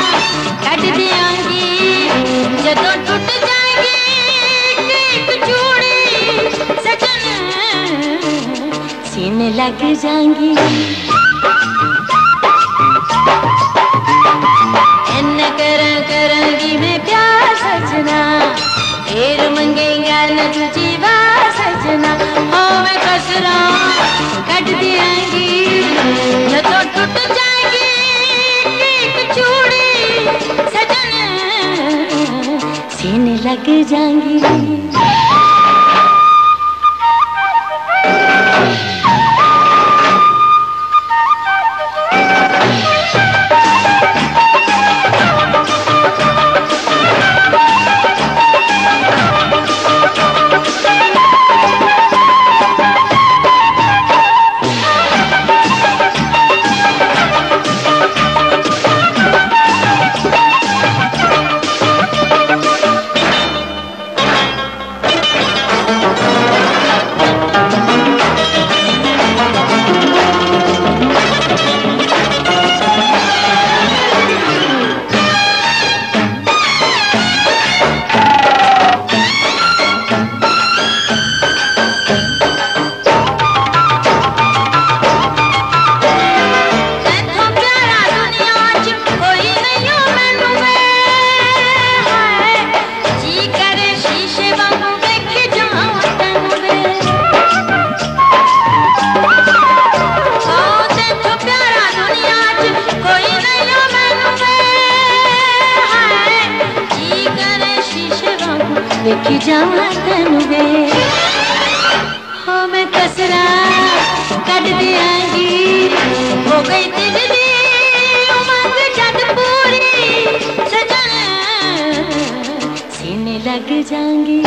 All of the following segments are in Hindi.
कट दियांगी जदों टूट जाएगी एक चूड़ी सजन सीने लग जाएंगी। करूंगी मैं प्यार सजना फिर मंगेगा न तुझी बात सजना। हो मैं कसरा कट दियांगी जदों टूट जाएगी एक चूड़ी सजन सीने लग जाएंगी। देखी जावा तनु वे हो मैं कसरा कट दियांगी हो गई दिल दी उमंग जद पूरी सजन सीने लग जाएंगी।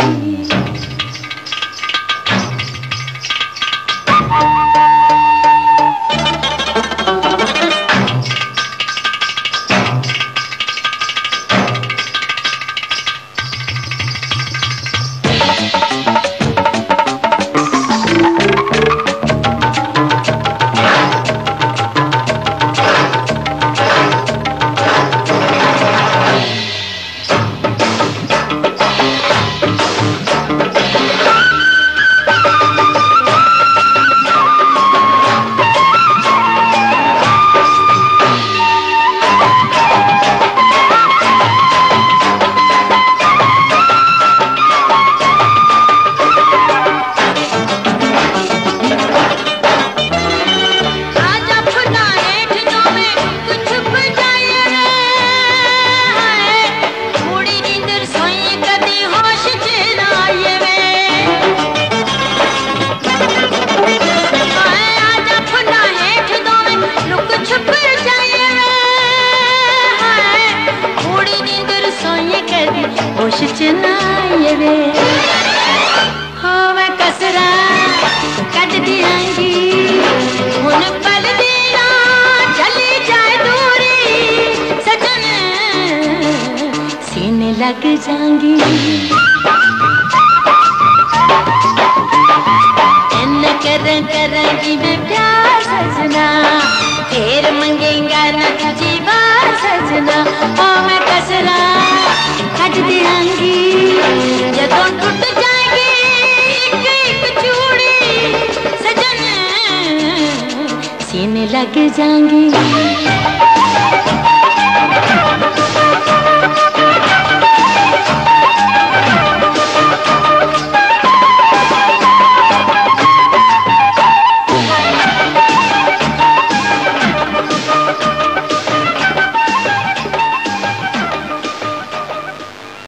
होश चनाए वे हो मैं कसरा कट दियांगी हुन पल देना चली जाए दूरी सजन सीने लग जाएंगी। करेंगी मैं प्यार सजना फिर मंगेगा न तुझी बात सजना। ओ मैं कसरा कट दियांगी जदों टूट जाएगी एक चूड़ी सजन सीने लग जाएंगी।